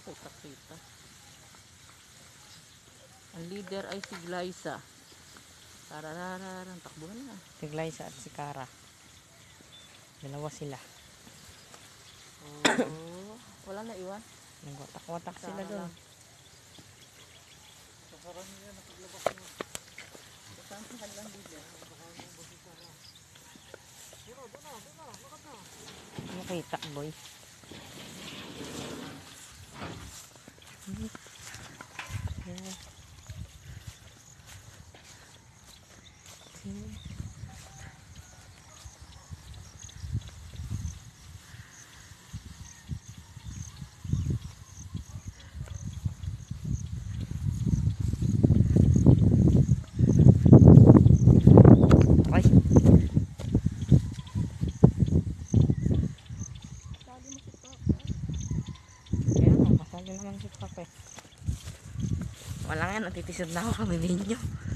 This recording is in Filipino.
kita-kita. Ang leader ay si Glyza. Tararararang, takbuhan na. Si Glyza at si Cara. Dalawa sila. Oh, wala na iwan. Nagwatak-watak sila doon. Sasaran niya, nakaglabas mo. Saan si Hadlang leader? Makita, boy. Masali naman si Papa. Wala nga, natitisod na ako kami ninyo.